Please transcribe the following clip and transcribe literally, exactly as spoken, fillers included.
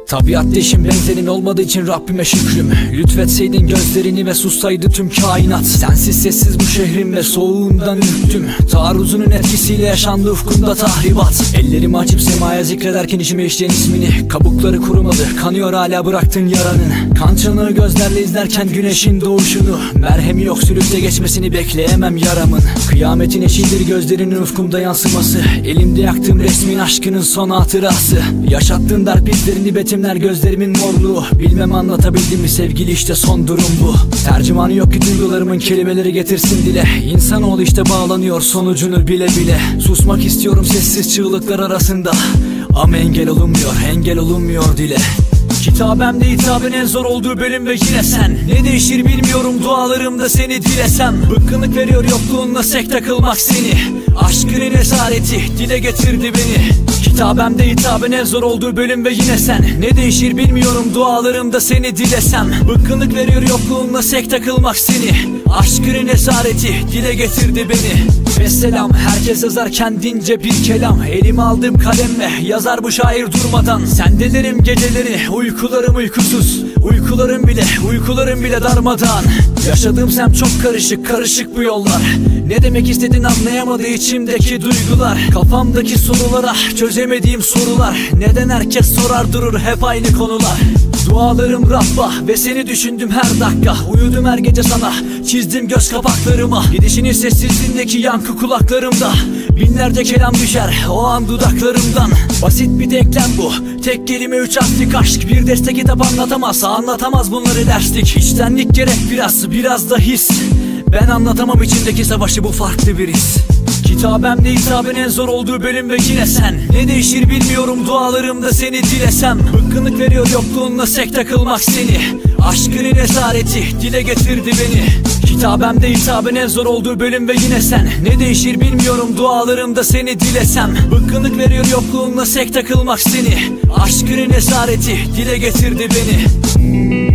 Tabiatta eşim benzerin olmadığı için Rabbime şükrüm. Lütfetseydin gözlerini ve sussaydı tüm kainat. Sensiz sessiz bu şehrin ve soğuğundan ürktüm. Taarruzunun etkisiyle yaşandı ufkunda tahribat. Ellerimi açıp semaya zikrederken içime işleyen ismini. Kabukları kurumadı, kanıyor hala bıraktın yaranın. Kan çanağı gözlerle izlerken güneşin doğuşunu. Merhemi yok sürükle geçmesini bekleyemem yaramın. Kıyametin eşiğidir gözlerinin ufkumda yansıması. Elimde yaktığım resmin aşkının son hatırası. Yaşattığın darp izlerini betimler gözlerimin morluğu. Bilmem anlatabildim mi sevgili, işte son durum bu. Tercümanı yok ki duygularımın, kelimeleri getirsin dile. İnsanoğlu işte bağlanıyor sonucunu bile bile. Susmak istiyorum sessiz çığlıklar arasında, ama engel olunmuyor, engel olunmuyor dile. Kitabemde hitabın en zor olduğu bölüm ve yine sen. Ne değişir bilmiyorum dualarımda seni dilesem. Bıkkınlık veriyor yokluğunla sek takılmak seni. Aşkının esareti dile getirdi beni. Kitabemde hitabın en zor olduğu bölüm ve yine sen. Ne değişir bilmiyorum dualarımda seni dilesem. Bıkkınlık veriyor yokluğunla sek takılmak seni. Aşkının esareti dile getirdi beni. Ve selam, herkes yazar kendince bir kelam. Elime aldığım kalemle yazar bu şair durmadan. Sendelerim geceleri, uykularım uykusuz. Uykularım bile, uykularım bile darmadağın. Yaşadığım semt çok karışık, karışık bu yollar. Ne demek istedin anlayamadı içimdeki duygular. Kafamdaki sorulara çözemediğim sorular. Neden herkes sorar durur hep aynı konular. Dualarım Rabb'a ve seni düşündüm her dakika. Uyudum her gece sana, çizdim göz kapaklarıma. Gidişinin sessizliğindeki yankı kulaklarımda. Binlerce kelam düşer o an dudaklarımdan. Basit bir denklem bu, tek kelime üç harflik aşk. Bir destek kitap anlatamaz, anlatamaz bunları derslik. İçtenlik gerek biraz, biraz da his. Ben anlatamam içimdeki savaşı, bu farklı bir his. Kitabemde hitabın en zor olduğu bölüm ve yine sen. Ne değişir bilmiyorum dualarımda seni dilesem. Bıkkınlık veriyor yokluğunla sek takılmak seni. Aşkının esareti dile getirdi beni. Kitabemde hitabın en zor olduğu bölüm ve yine sen. Ne değişir bilmiyorum dualarımda seni dilesem. Bıkkınlık veriyor yokluğunla sek takılmak seni. Aşkının esareti dile getirdi beni.